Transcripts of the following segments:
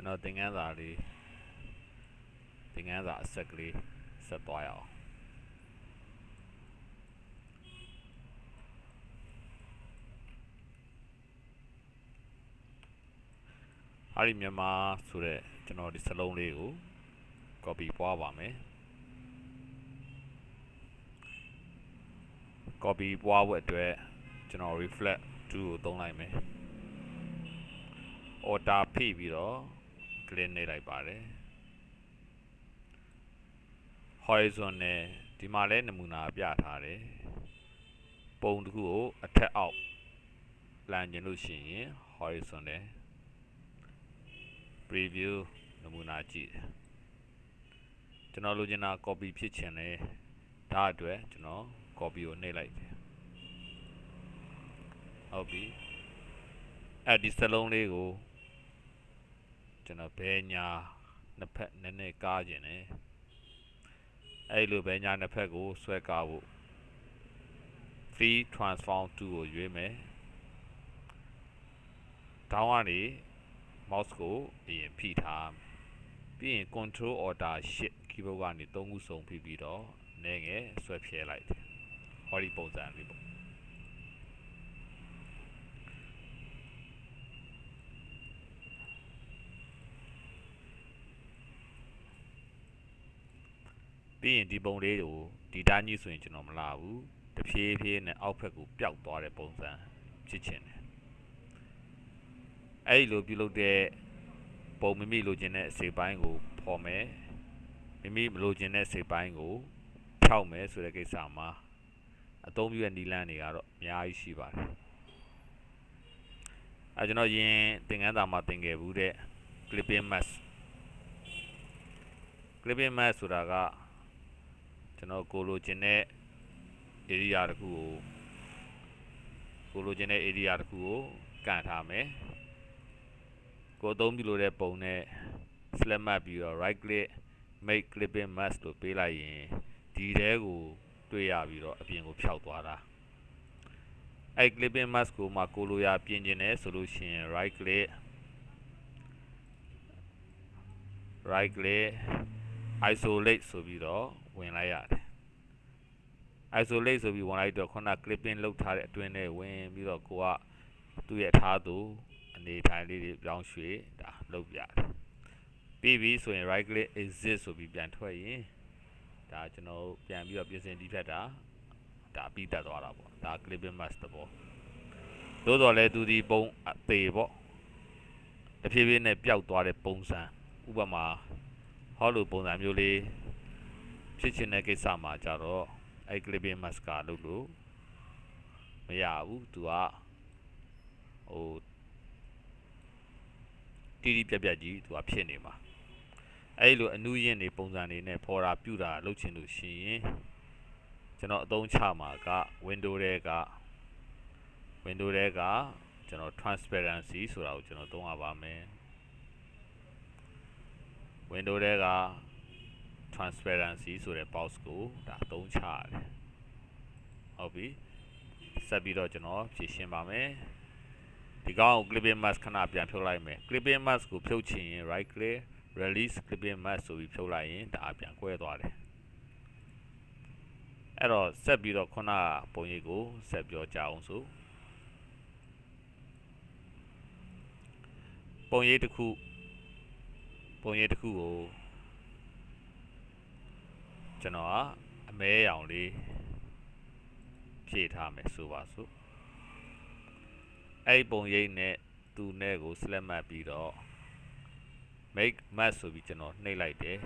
ကျွန်တော်သင်ခန်းစာအဆက်ကလေးဆက်သွားရအောင်ဟာဒီမြန်မာဆိုတဲ့ကျွန်တော်ဒီစလုံးလေးကို copy ပွားပါမယ် copy ပွားဖို့အတွက်ကျွန်တော် reflect 2ကိုသုံးလိုက်မယ် order ဖိပြီးတော့ click နေလိုက်ပါတယ် horizon နဲ့ဒီမှာလဲနမူနာပြထားတယ်ပုံတစ်ခုကိုအထက်အောက်လမ်းကျင်လို့ရှိရင် horizon နဲ့ preview နမူနာကြည့်ကျွန်တော်လိုချင်တာ copy ဖြစ်ချင်တယ်ဒါအတွက်ကျွန်တော် copy ကိုနှိပ်လိုက်တယ်ဟုတ်ပြီအဲ့ဒီစလုံးလေးကိုကျွန်တော်ဘယ်ညာနှစ်ဖက်နည်းနည်းကားခြင်းတယ်အဲ့လိုဘယ်ညာနှစ်ဖက်ကိုဆွဲကားဖို့ free transform 2ကိုရွေးမယ် down ကနေ mouse ကိုအရင်ဖိထားပြီးရင် control order shift keyboard ကနေ3ခုစုံဖိပြီးတော့နည်းငယ်ဆွဲဖြဲလိုက်တယ်ဟောဒီပုံစံလေးပေါ့ပြီးရင်ဒီပုံလေးကိုဒီတိုင်းကြီးဆိုရင်ကျွန်တော်မလာဘူးတဖြည်းဖြည်းနဲ့အောက်ဘက်ကိုပျောက်သွားတဲ့ပုံစံဖြစ်ချင်တယ်အဲ့လိုပြုလုပ်တဲ့ပုံမိမိလိုချင်တဲ့အစိပ်ပိုင်းကိုဖော်မယ်မိမိမလိုချင်တဲ့အစိပ်ပိုင်းကိုဖြောက်မယ်ဆိုတဲ့ကိစ္စမှာအသုံးပြုတဲ့နည်းလမ်းတွေကတော့အများကြီးရှိပါတယ်အဲကျွန်တော်ယင်သင်ခန်းစာမှာသင်ခဲ့ဘူးတဲ့ clipping mask ဆိုတာကကျွန်တော်ကိုလိုချင်တဲ့ area တစ်ခုကိုကန်ထားမယ်ကိုအသုံးပြုလို့တဲ့ပုံနဲ့ select မှတ်ပြီးတော့ right click make clipping mask လို့ပေးလိုက်ရင်ဒီထဲကိုတွေ့ရပြီးတော့အပြင်ကိုဖြောက်သွားတာအဲ့ clipping mask ကိုမှကိုလိုရာပြင်ကျင်တယ်ဆိုလို့ရှိရင် right click isolate ဆိုပြီးတော့ဝင်လိုက်ရတယ် isolate ဆိုပြီးဝင်လိုက်တော့ခုန clipping လုပ်ထားတဲ့အတွင်းထဲဝင်ပြီးတော့ကိုကသူ့ရဲ့ထားသူအနေထိုင်လေးတွေပြောင်းရွှေ့ဒါလုပ်ပြတယ်ပြီးပြီဆိုရင် right click exit ဆိုပြီးပြန်ထွက်ရင်ဒါကျွန်တော်ပြန်ပြီးတော့ပြင်ဆင်ဒီဖြတ်တာဒါပြီးတတ်သွားတာပေါ့ဒါ clipping mask တဘောသို့တော်လည်းသူဒီပုံအသေးပေါ့တဖြည်းဖြည်းနဲ့ပျောက်သွားတဲ့ပုံစံဥပမာဟောလိုပုံစံမျိုးလေးဖြစ်ချင်တဲ့ကိစ္စမှာကြတော့အဲ့ clipping mask ကလုပ်လို့မရဘူးသူကဟိုတီးပြက်ကြီးသူကဖြစ်နေမှာအဲ့လိုအနုရင်းတွေပုံစံတွေနဲ့ဖော်တာပြုတာလုပ်ချင်လို့ရှိရင်ကျွန်တော်အသုံးချမှာက window ထဲကကျွန်တော် transparency ဆိုတာကိုကျွန်တော်သုံးရပါမယ် window ထဲက transparency ဆိုတဲ့ box ကိုဒါအသုံးချရတယ်ဟုတ်ပြီဆက်ပြီးတော့ကျွန်တော်ဖြည့်ရှင်းပါမယ်ဒီကောင်ကို clipping mask ခဏပြန်ဖြုတ်လိုက်မယ် clipping mask ကိုဖြုတ်ချင်ရင် right click release clipping mask ဆိုပြီးဖြုတ်လိုက်ရင်ဒါပြန်ကွဲသွားတယ်အဲ့တော့ဆက်ပြီးတော့ခုနပုံရိပ်ကိုဆက်ပြောကြအောင်ဆိုပုံရိပ်တစ်ခုကိုကျွန်တော်ကအမဲရောင်လေးဖြည့်ထားမယ်ဆိုပါစို့အဲ့ပုံရိပ်နဲ့သူ့နဲ့ကို select မှတ်ပြီးတော့ make mask ဆိုပြီးကျွန်တော်နှိပ်လိုက်တယ်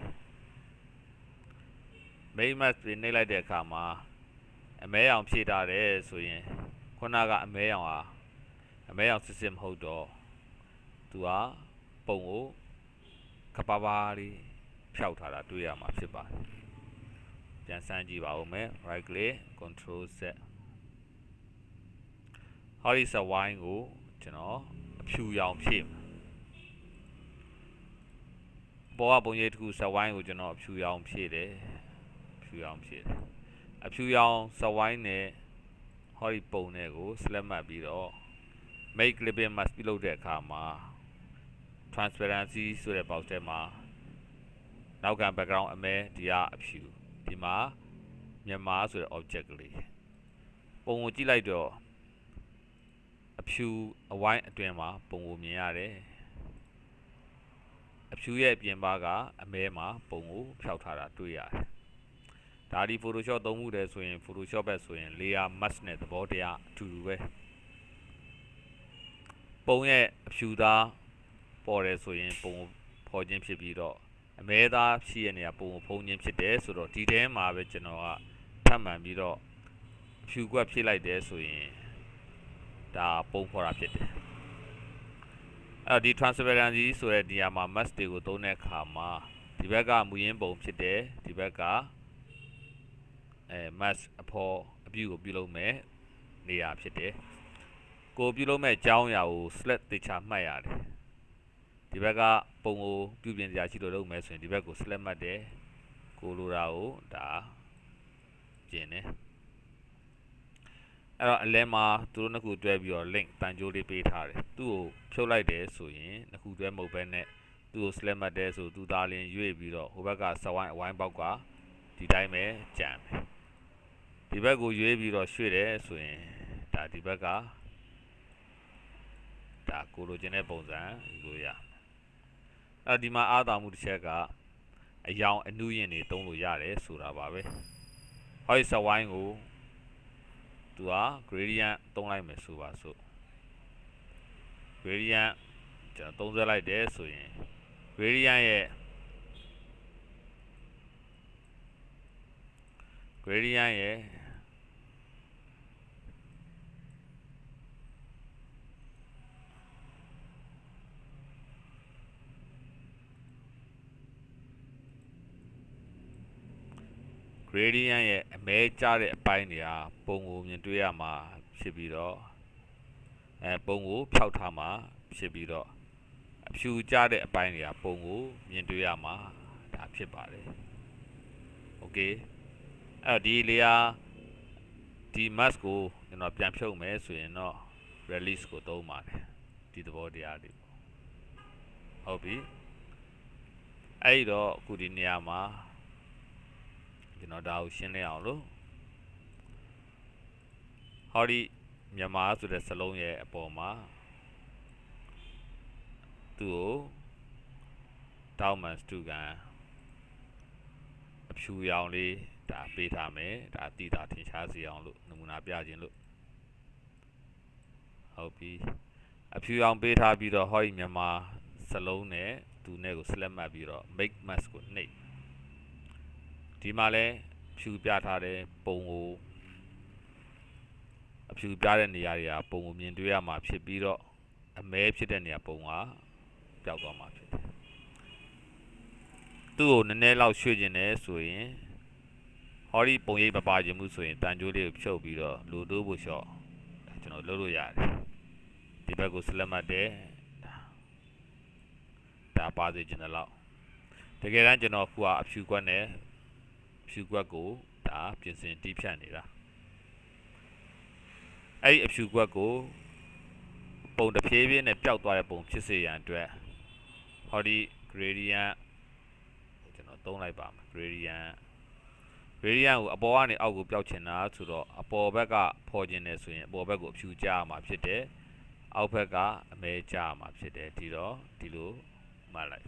make mask ပြီးနှိပ်လိုက်တဲ့အခါမှာအမဲရောင်ဖြည့်ထားတယ်ဆိုရင်ခုနကအမဲရောင်စစ်မဟုတ်တော့သူကပုံကိုကပပါးလေးဖြောက်ထားတာတွေ့ရမှာဖြစ်ပါတယ်ပြန်စမ်းကြည့်ပါဦးမယ် right click control z ဟောဒီစဝိုင်းကိုကျွန်တော်အဖြူရောင်ဖြည့်ပေါ်ကပုံရိပ်တစ်ခုစဝိုင်းကိုကျွန်တော်အဖြူရောင်ဖြည့်တယ်အဖြူရောင်စဝိုင်းနဲ့ဟောဒီပုံနဲ့ကို select မှတ်ပြီးတော့ make clipping mask ပြုလုပ်တဲ့အခါမှာ transparency ဆိုတဲ့ box ထဲမှာနောက်က background အမဲဒီကအဖြူဒီမှာမြန်မာဆိုတဲ့ object ကလေးပုံကိုကြည့်လိုက်တော့အဖြူအဝိုင်းအတွင်းမှာပုံကိုမြင်ရတယ်အဖြူရဲ့ပြင်ပကအမဲမှာပုံကိုဖျောက်ထားတာတွေ့ရတယ်ဒါဒီ Photoshop သုံးမှုတယ်ဆိုရင် Photoshop ပဲဆိုရင် layer mask နဲ့သဘောတရားအတူတူပဲပုံရဲ့အဖြူသားပေါ်တယ်ဆိုရင်ပုံဖော်ခြင်းဖြစ်ပြီးတော့အမဲသားရှိရနေရပုံဖုံးခြင်းဖြစ်တယ်ဆိုတော့ဒီထဲမှာပဲကျွန်တော်ကထပ်မှန်ပြီးတော့အဖြူကွက်ဖြည့်လိုက်တယ်ဆိုရင်ဒါပုံဖော်တာဖြစ်တယ်အဲ့ဒီ transparency ဆိုတဲ့နေရာမှာ mask တွေကိုသုံးတဲ့အခါမှာဒီဘက်ကမူရင်းပုံဖြစ်တယ်ဒီဘက်ကmask အဖို့အပြုကိုပြုလုပ်မယ်နေရာဖြစ်တယ်ကိုပြုလုပ်မဲ့အကြောင်းအရာကို select တေချာမှတ်ရတယ်ဒီဘက်ကပုံကိုပြုပြင်စရာရှိလို့လုပ်မယ်ဆိုရင်ဒီဘက်ကို select မှတ်တယ်ကိုလိုတာကိုဒါပြင်တယ်အဲ့တော့အလဲမှာသူတို့နှစ်ခုတွဲပြီးတော့ link တန်ကြိုးလေးပေးထားတယ်သူ့ကိုဖြုတ်လိုက်တယ်ဆိုရင်နှစ်ခုတွဲမဟုတ်ဘဲနဲ့သူ့ကို select မှတ်တယ်ဆိုသူသားလင်းရွေ့ပြီးတော့ဟိုဘက်ကစဝိုင်းအဝိုင်းပေါက်ကဒီတိုင်းပဲကြံတယ်ဒီဘက်ကိုရွေးပြီးတော့ရွှေ့တယ်ဆိုရင်ဒါဒီဘက်ကဒါကိုလိုချင်တဲ့ပုံစံယူလို့ရအဲ့ဒီမှာအားသာမှုတစ်ချက်ကအယောင်အနုရင်တွေသုံးလို့ရတယ်ဆိုတာပါပဲဟောဒီစဝိုင်းကိုသူက gradient သုံးလိုက်မယ်ဆိုပါစို့ gradient ကျွန်တော်သုံးဆွဲလိုက်တယ်ဆိုရင် gradient ရဲ့ gradient ရဲ့အမဲကျတဲ့အပိုင်းတွေကပုံကိုမြင်တွေ့ရမှာဖြစ်ပြီးတော့ပုံကိုဖျောက်ထားမှာဖြစ်ပြီးတော့အဖြူကျတဲ့အပိုင်းတွေကပုံကိုမြင်တွေ့ရမှာဒါဖြစ်ပါတယ်โอเคအဲ့ဒီ layer ဒီ mask ကိုကျွန်တော်ပြန်ဖြုတ်မယ်ဆိုရင်တော့ release ကိုသုံးပါတယ်ဒီသဘောတရားတွေဟုတ်ပြီအဲ့တော့အခုဒီနေရာမှာကျွန်တော်ဒါကိုရှင်းလင်းအောင်လို့ဟောဒီမြန်မာဆိုတဲ့စလုံးရဲ့အပေါ်မှာသူ့ကိုတောင်းမှန်စတူကန်အဖြူရောင်လေးဒါပေးထားမယ်ဒါတည်တာထင်ရှားစေအောင်လို့နမူနာပြခြင်းလို့ဟုတ်ပြီအဖြူရောင်ပေးထားပြီးတော့ဟောဒီမြန်မာစလုံးနဲ့သူနဲ့ကို select မှတ်ပြီးတော့ make mask ကိုနှိပ်ဒီမှာလဲဖြူပြထားတဲ့ပုံကိုအဖြူပြတဲ့နေရာတွေကပုံကိုမြင်တွေ့ရမှာဖြစ်ပြီးတော့အမဲဖြစ်တဲ့နေရာပုံကပျောက်သွားမှာဖြစ်တယ်သူ့ကိုနည်းနည်းလောက်ရွှေ့ခြင်းနဲ့ဆိုရင်ဟောဒီပုံရိပ်မပါခြင်းမှုဆိုရင်တန်ကြိုးလေးကိုဖြုတ်ပြီးတော့လိုတိုးဖို့လျှော့ကျွန်တော်လုပ်လို့ရတယ်ဒီဘက်ကို select မှတ်တယ်ဒါပါစေခြင်းတော့တကယ်တမ်းကျွန်တော်ခုကအဖြူကွက်နဲ့ဖြူကွက်ကိုဒါပြင်ဆင်တီးဖြတ်နေတာအဲ့ဒီအဖြူကွက်ကိုပုံတစ်ဖြည်းဖြည်းနဲ့ပျောက်သွားတဲ့ပုံဖြစ်စေရန်အတွက်ဟောဒီ gradient ကျွန်တော်သုံးလိုက်ပါမယ် gradient ကိုအပေါ်ကနေအောက်ကိုပျောက်ချင်တာဆိုတော့အပေါ်ဘက်ကဖော်ခြင်းနဲ့ဆိုရင်အပေါ်ဘက်ကိုအဖြူကြားမှာဖြစ်တယ်အောက်ဘက်ကအမဲကြားမှာဖြစ်တယ်ဒီတော့ဒီလိုမှတ်လိုက်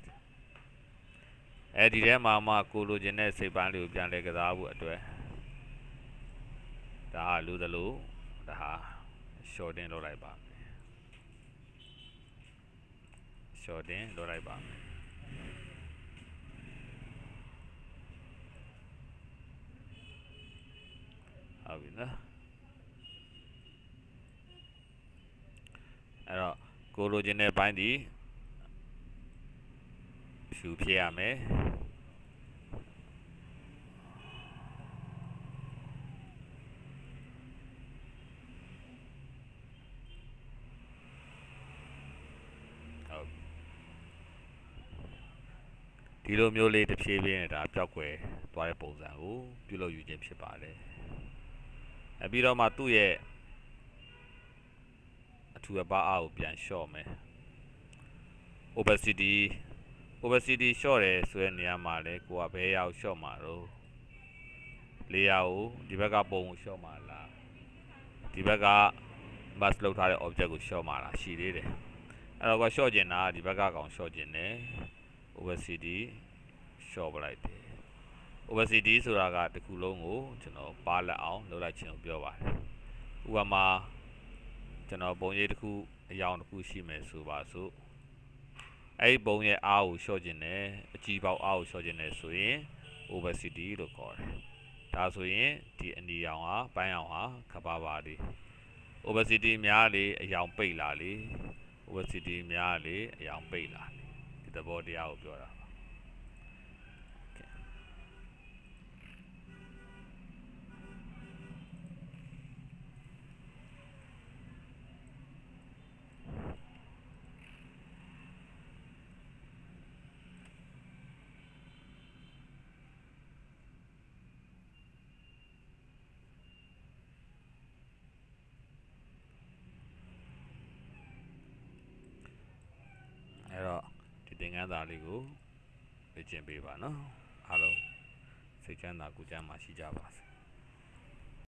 ဒီထဲမှာမှကိုလိုချင်တဲ့စိတ်ပန်းလေးကိုပြန်လဲကစားဖို့အတွက်ဒါဟာလိုသလိုဒါဟာ shorten လုပ်လိုက်ပါမယ် shorten လုပ်လိုက်ပါမယ်ဟုတ်ပြီနော်အဲ့တော့ကိုလိုချင်တဲ့ဘိုင်းဒီဖြူဖြစ်ရမယ်ဒီလိုမျိုးလေးတစ်ဖြည်းဖြည်းနဲ့ဒါပျောက်ကွယ်သွားတဲ့ပုံစံကိုပြုလုပ်ယူခြင်းဖြစ်ပါတယ်ပြီးတော့မှသူ့ရဲ့အထူအပါအားကိုပြန်လျှော့မယ် opacity လျှော့တယ်ဆိုတဲ့နေရာမှာလဲကိုကဘယ်အရာကိုလျှော့မှာတော့လေယာကိုဒီဘက်ကပုံကိုလျှော့မှာလားဒီဘက်က mask လောက်ထားတဲ့ object ကိုလျှော့မှာလားရှိသေးတယ်အဲ့တော့ကလျှော့ကျင်တာဒီဘက်ကကောင်လျှော့ကျင်တယ် opacity လျှော့ပလိုက်တယ် opacity ဆိုတာကတစ်ခုလုံးကိုကျွန်တော်ပါလက်အောင်လုပ်လိုက်ခြင်းကိုပြောပါတယ်ဥပမာကျွန်တော်ပုံရိပ်တစ်ခုအယောင်တစ်ခုရှိမယ်ဆိုပါစို့အဲ့ဒီပုံရဲ့အားကိုလျှော့ကျင်တယ်အကြီးပေါက်အားကိုလျှော့ကျင်တယ်ဆိုရင် opacity လို့ခေါ်တယ်ဒါဆိုရင်ဒီအနီရောင်ဟာပန်းရောင်ဟာခပ်ပါပါလေး opacity များလေအယောင်ပိတ်လာလေ opacity များလေအယောင်ပိတ်လာလေဒီသဘောတရားကိုပြောတာအဲ့တော့ဒီသင်ခန်းစာလေးကိုလေ့ကျင့်ပေးပါနော်အားလုံးစိတ်ချမ်းသာကိုယ်ကျန်းမာရှိကြပါစေ